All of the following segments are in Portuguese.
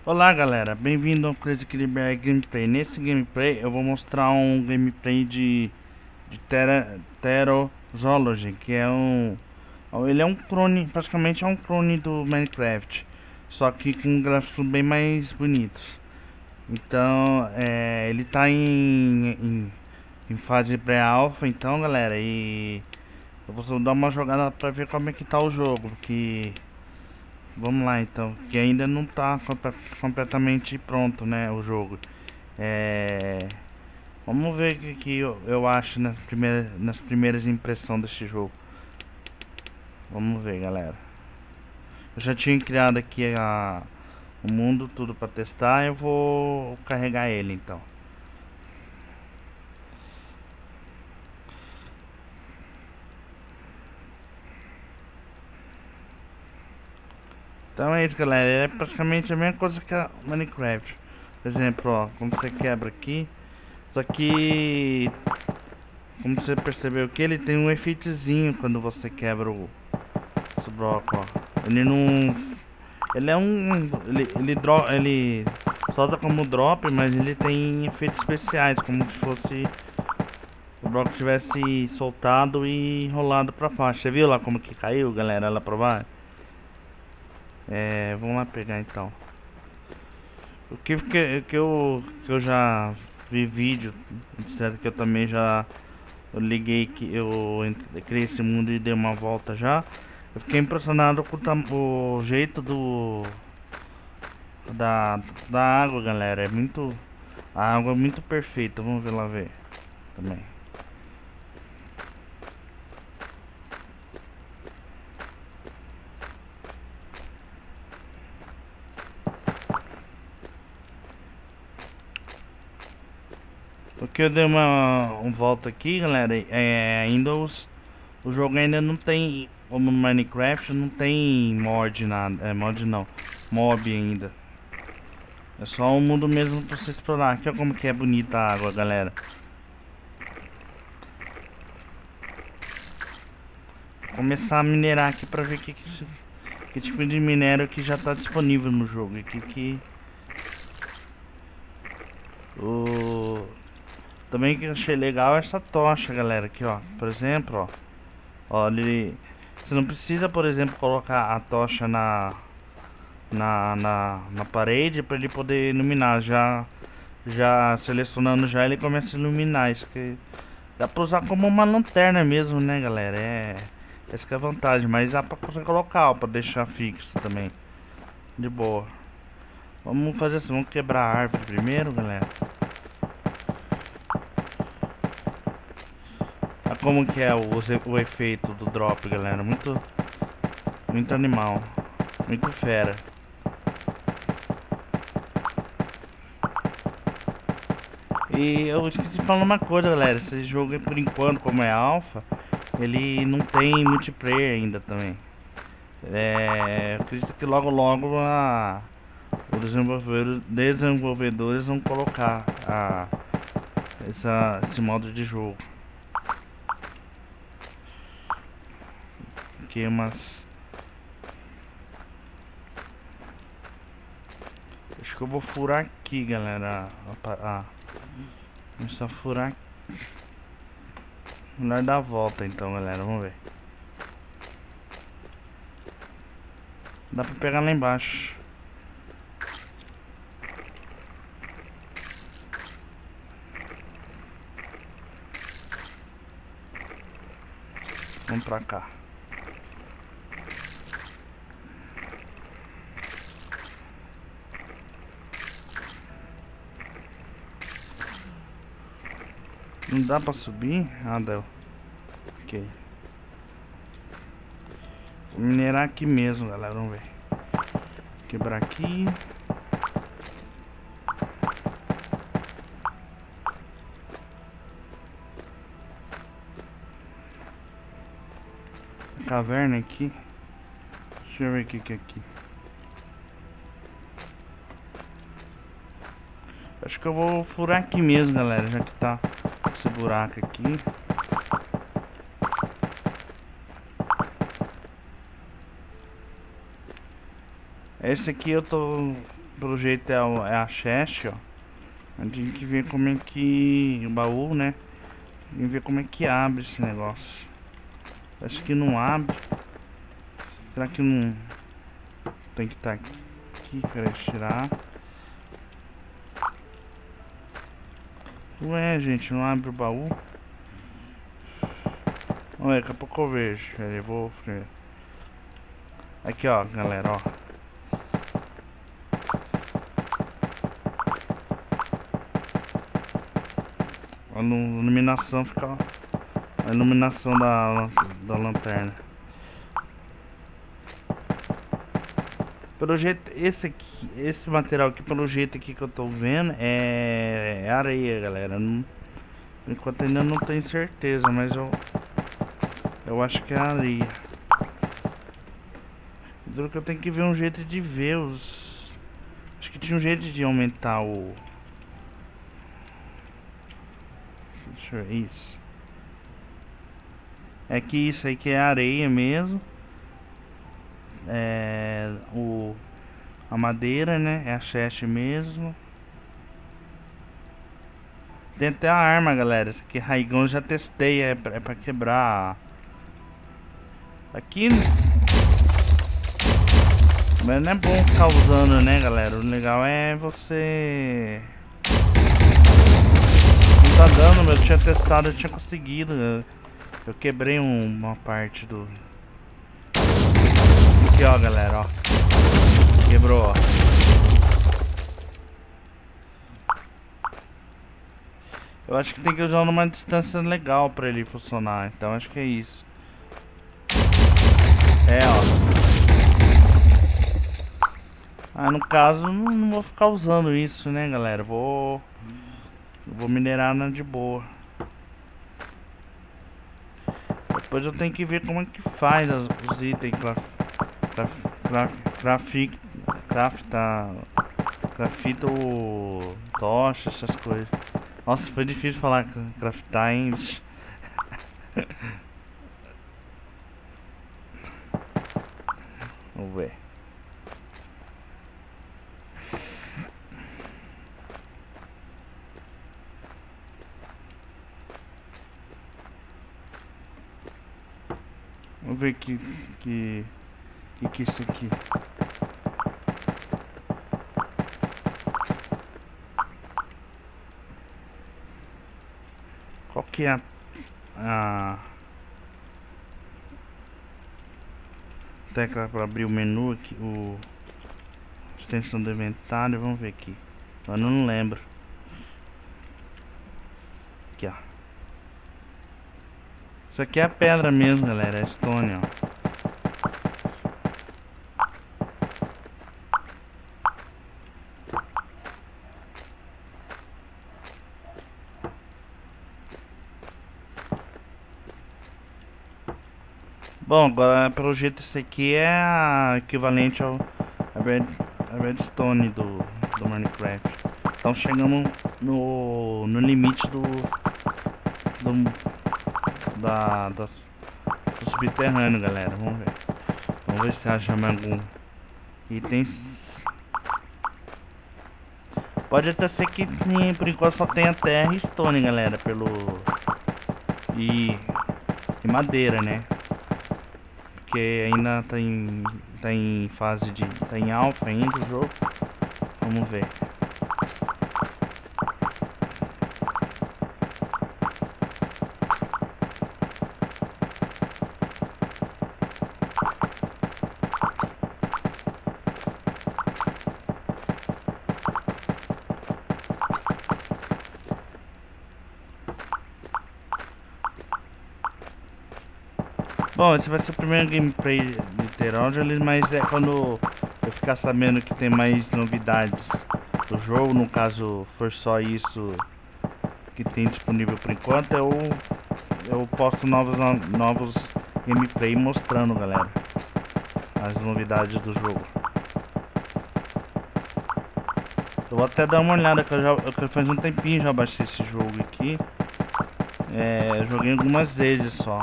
Olá galera, bem-vindo ao Crazy Killer Gameplay. Nesse gameplay eu vou mostrar um gameplay de Pterozoology, que é ele é um clone, praticamente é um clone do Minecraft, só que com gráficos bem mais bonitos. Então, ele tá em fase pré-alpha, então galera, e eu vou dar uma jogada pra ver como é que tá o jogo, porque vamos lá então, que ainda não tá completamente pronto, né, o jogo. É, vamos ver o que eu acho nas primeiras impressões desse jogo. Vamos ver, galera. Eu já tinha criado aqui o mundo tudo para testar, eu vou carregar ele então. Então é isso, galera, é praticamente a mesma coisa que a Minecraft. Por exemplo, ó, como você quebra aqui, só que como você percebeu que ele tem um efeitozinho quando você quebra esse bloco, ó. Ele não, ele é um, ele solta como drop, mas ele tem efeitos especiais, como se fosse o bloco tivesse soltado e rolado pra baixo. Você viu lá como que caiu, galera, lá pra baixo? Vamos lá pegar então. O que eu já vi vídeo, etc, que eu também já liguei, que criei esse mundo e dei uma volta já. Eu fiquei impressionado com o jeito da, da água, galera. A água é muito perfeita. Vamos ver lá ver também. Porque eu dei uma volta aqui, galera. O jogo ainda não tem, como no Minecraft, não tem mod nada. Mod não, mob ainda. É só um mundo mesmo pra você explorar. Aqui olha como que é bonita a água, galera. Vou começar a minerar aqui pra ver que tipo de minério que já tá disponível no jogo. O também que eu achei legal é essa tocha, galera. Aqui, ó. Por exemplo, ó. Você não precisa, por exemplo, colocar a tocha na parede para ele poder iluminar. Já selecionando já, ele começa a iluminar. Isso que dá pra usar como uma lanterna mesmo, né, galera? Essa que é a vantagem. Mas dá pra você colocar, ó, pra deixar fixo também. De boa. Vamos fazer assim, vamos quebrar a árvore primeiro, galera. Olha como que é o efeito do drop, galera. Muito animal. Muito fera. E eu esqueci de falar uma coisa, galera. Esse jogo, por enquanto, como é alpha, ele não tem multiplayer ainda também. Eu acredito que logo logo os desenvolvedores vão colocar esse modo de jogo. Aqui acho que eu vou furar aqui, galera. Vamos só furar aqui. Melhor dar a volta então, galera. Vamos ver. Dá pra pegar lá embaixo. Vamos pra cá. Não dá pra subir? Ah, deu. Ok. Vou minerar aqui mesmo, galera. Vamos ver. Quebrar aqui. Caverna aqui. Deixa eu ver o que é aqui. Acho que eu vou furar aqui mesmo, galera. Já que tá esse buraco aqui. Esse aqui eu tô pelo jeito é a chest, ó. A gente tem que ver como é que... o baú, né? Tem que ver como é que abre esse negócio. Acho que não abre. Será que não... tem que estar aqui, peraí, tirar. Ué, gente, não abre o baú? Ué, daqui a pouco eu vejo. Eu vou... aqui, ó, galera, ó. A iluminação fica... a iluminação da lanterna. Pelo jeito, esse material aqui, pelo jeito aqui que eu tô vendo, é areia, galera. Não, por enquanto ainda não tenho certeza, mas eu acho que é areia. Duro que eu tenho que ver um jeito de ver os... acho que tinha um jeito de aumentar o... deixa eu ver, isso. É que isso aí que é areia mesmo. É... a madeira, né? É a chest mesmo. Tem até a arma, galera. Essa aqui, raigão, eu já testei. É pra quebrar. Aqui... mas não é bom ficar usando, né, galera? O legal é você... não tá dando, mas eu tinha testado, eu tinha conseguido. Eu quebrei uma parte do... aqui, ó, galera, ó. Quebrou, ó. Eu acho que tem que usar numa distância legal pra ele funcionar. Então acho que é isso. É, ó. Ah, no caso, não vou ficar usando isso, né, galera? Vou minerar de boa. Depois eu tenho que ver como é que faz os itens crafta o tocha, essas coisas. Nossa, foi difícil falar craftar, hein? Vamos ver. Vamos ver que é isso aqui. Qual que é a tecla para abrir o menu aqui, extensão do inventário? Vamos ver aqui. Eu não lembro. Aqui, ó. Isso aqui é a pedra mesmo, galera. É stone, ó. Bom, agora pelo jeito isso aqui é equivalente ao redstone do Minecraft. Então chegamos no limite do subterrâneo, galera. Vamos ver se acha mais algum itens. Pode até ser que por enquanto só tenha terra e stone, galera, e madeira, né? Porque ainda tá em fase de... tá em alpha ainda o jogo. Vamos ver. Bom, esse vai ser o primeiro gameplay literal, mas é quando eu ficar sabendo que tem mais novidades do jogo, no caso for só isso que tem disponível por enquanto, eu posto novos gameplay mostrando, galera, as novidades do jogo. Eu vou até dar uma olhada, que eu faz um tempinho já baixei esse jogo aqui. Joguei algumas vezes só.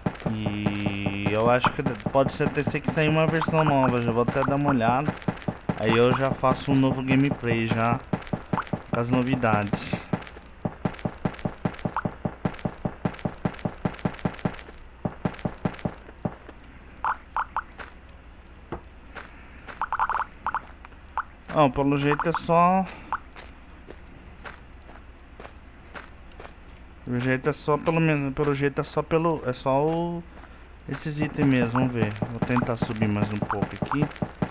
E eu acho que pode ser até ser que sair uma versão nova. Já vou até dar uma olhada. Aí eu já faço um novo gameplay já com as novidades. Ó, pelo jeito é só... Pelo jeito é só pelo menos... Pelo jeito é só pelo... É só o... Esses itens mesmo, vamos ver. Vou tentar subir mais um pouco aqui.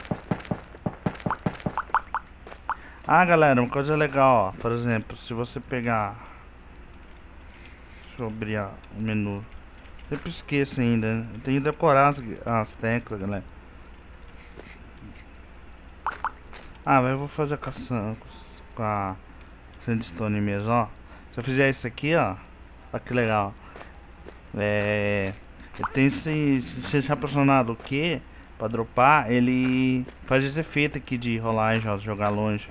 Ah, galera, uma coisa legal, ó. Por exemplo, se você pegar... Deixa eu abrir o menu. Sempre esqueço ainda, né? Eu tenho que decorar as teclas, galera. Ah, mas eu vou fazer com a Sandstone mesmo, ó. Se eu fizer isso aqui, ó. Olha que legal. Eu tenho se deixar pressionado o Q pra dropar, ele faz esse efeito aqui de rolagem, ó, jogar longe.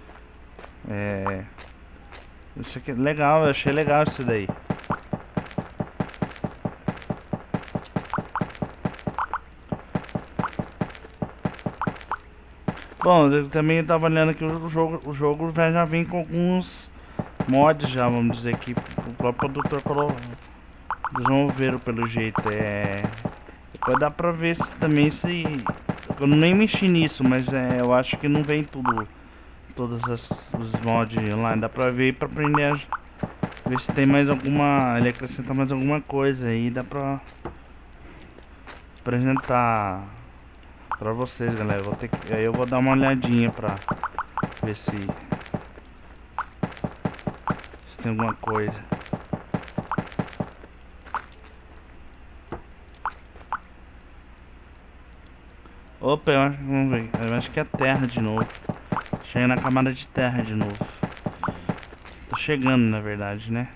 Isso aqui é legal, eu achei legal isso daí. Bom, eu também tava olhando que o jogo já vem com alguns mods já, vamos dizer que o próprio produtor colocou. Desenvolveram pelo jeito, Depois dá pra ver se também se... Eu nem mexi nisso, mas eu acho que não vem todos os mods online. Dá pra ver e pra aprender ver se tem mais alguma... Ele acrescenta mais alguma coisa aí, dá pra apresentar pra vocês, galera. Aí eu vou dar uma olhadinha pra ver se tem alguma coisa. Opa, vamos ver. Eu acho que é terra de novo. Chega na camada de terra de novo. Tô chegando, na verdade, né?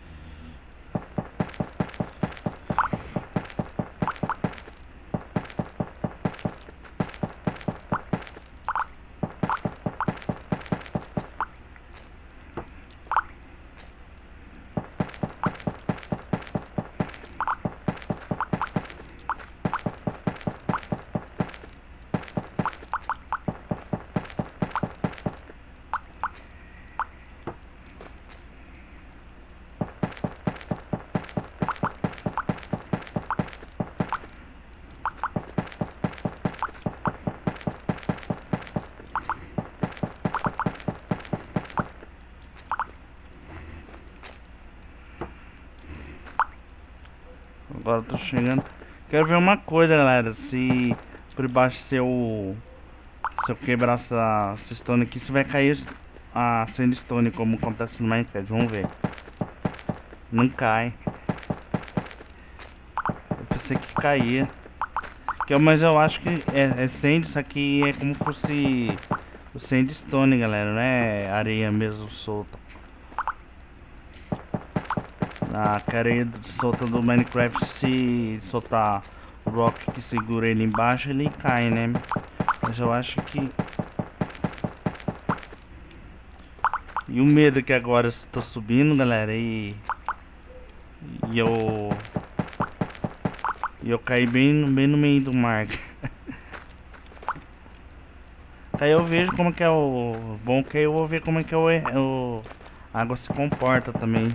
Agora eu tô chegando. Quero ver uma coisa, galera. Se por baixo se eu quebrar essa stone aqui, se vai cair a sandstone como acontece no Minecraft. Vamos ver. Não cai. Eu pensei que caía. Mas eu acho que é sand, isso aqui é como fosse o sandstone, galera. Não é areia mesmo solta. A areia solta do Minecraft, se soltar o bloco que segura ele embaixo, ele cai, né? Mas eu acho que... E o medo que agora eu tô subindo, galera, e eu caí bem no meio do mar. Aí eu vejo como que é o... Bom que eu vou ver como é que é a água se comporta também.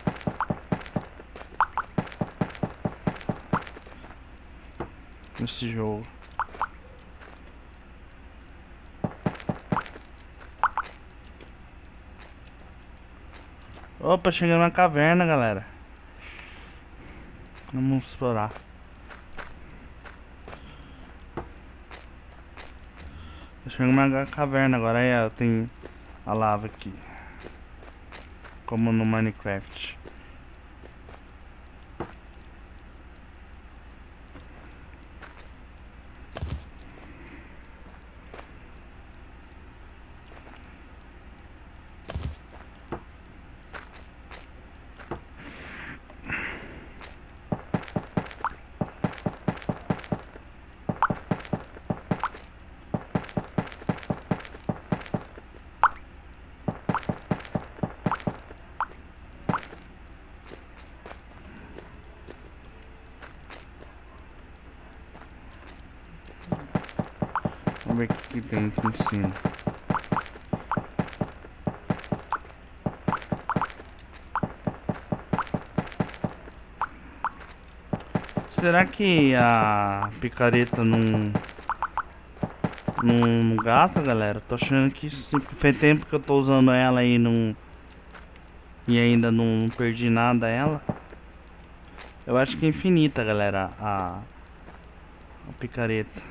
Nesse jogo. Opa, chegando na caverna, galera. Vamos explorar. Chegando na caverna agora. Aí tem a lava aqui, como no Minecraft. ver o que tem aqui em cima. Será que a picareta não gasta, galera? Tô achando que faz tempo que eu tô usando ela e ainda não perdi nada ela. Eu acho que é infinita, galera, a picareta.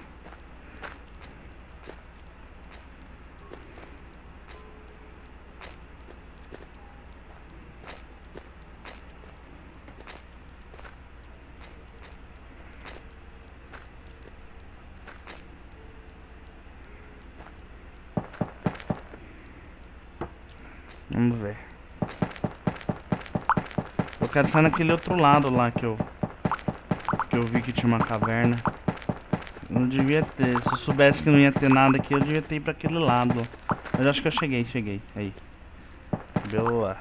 Vamos ver. Eu quero sair naquele outro lado lá que eu vi que tinha uma caverna. Não devia ter. Se eu soubesse que não ia ter nada aqui, eu devia ter ido pra aquele lado. Mas eu acho que eu cheguei. Aí. Boa.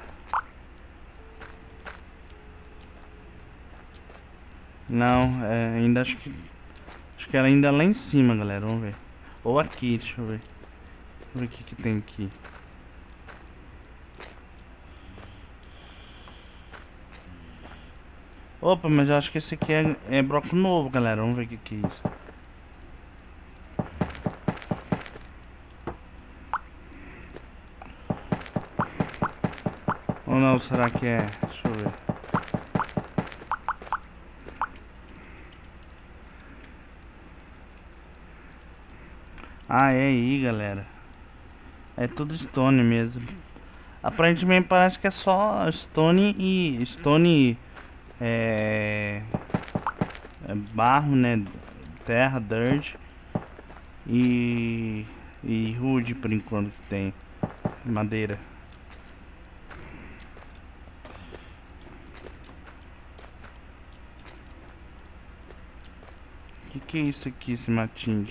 Não, ainda acho que. Acho que era ainda lá em cima, galera. Vamos ver. Ou aqui, deixa eu ver. Deixa eu ver o que tem aqui. Opa, mas eu acho que esse aqui é bloco novo, galera. Vamos ver o que é isso. Ou não, será que é? Deixa eu ver. Ah, é aí, galera. É tudo stone mesmo. Aparentemente parece que é só stone é, barro, né? Terra, dirt e wood por enquanto que tem madeira. Que é isso aqui, esse matinho?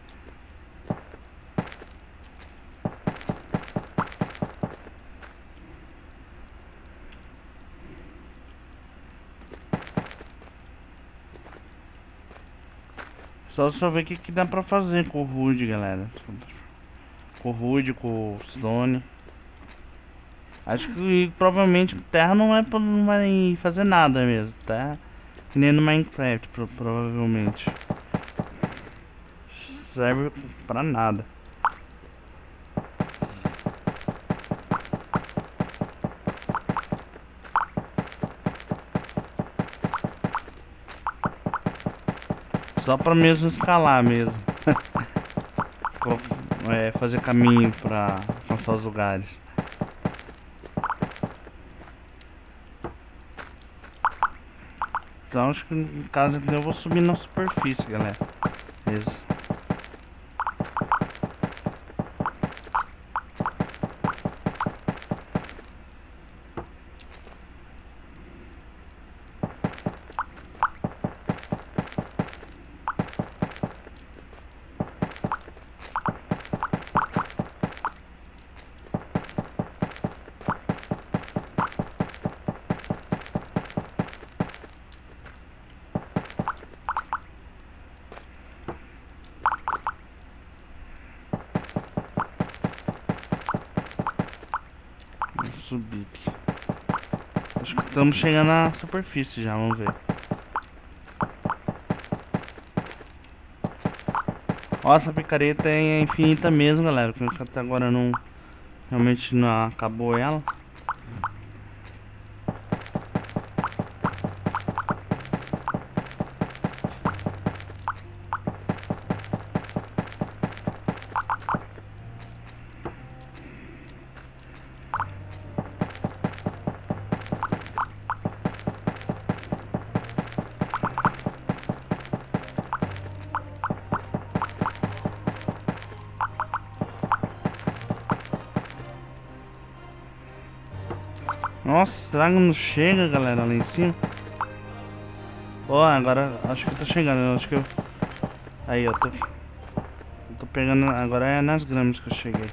Só ver o que dá pra fazer com o wood, galera. Com o wood, com o stone. Acho que provavelmente terra não vai fazer nada mesmo, tá? Nem no Minecraft, provavelmente. Serve pra nada. Só pra mesmo escalar mesmo. Fazer caminho pra alcançar os lugares. Então acho que no caso eu vou subir na superfície, galera. Beleza. Vamos subir aqui. Acho que estamos chegando na superfície já, vamos ver. Nossa, a picareta é infinita mesmo, galera. Porque até agora não. Realmente não acabou ela. Nossa, será que não chega, galera, lá em cima? Ó, agora acho que eu tô chegando. Acho que eu. Aí, eu tô pegando. Agora é nas gramas que eu cheguei.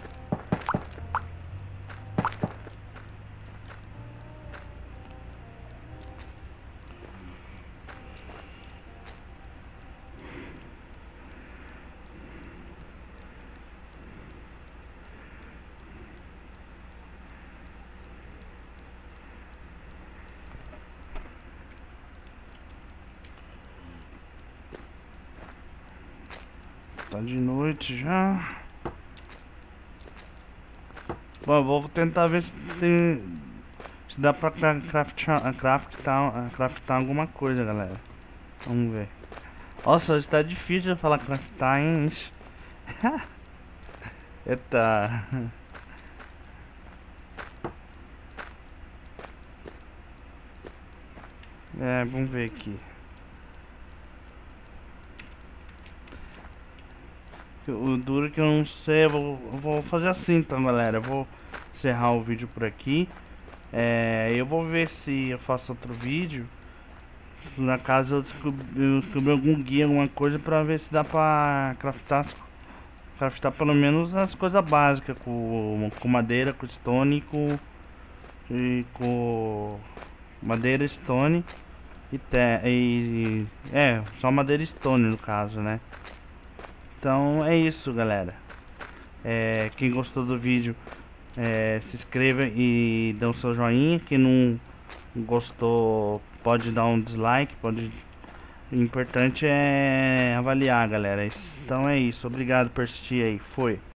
Tá de noite já. Bom, eu vou tentar ver se dá pra craftar alguma coisa, galera. Vamos ver. Nossa, está difícil de falar craftar, hein? Eita. É, vamos ver aqui. O duro que eu não sei, eu vou fazer assim então, galera. Eu vou encerrar o vídeo por aqui. Eu vou ver se eu faço outro vídeo. Na casa eu descobri algum guia, alguma coisa pra ver se dá pra craftar pelo menos as coisas básicas com madeira, com stone e com madeira, stone só madeira stone no caso, né? Então é isso, galera. Quem gostou do vídeo, se inscreva e dê o seu joinha. Quem não gostou pode dar um dislike, pode. O importante é avaliar, galera. Então é isso. Obrigado por assistir aí. Foi.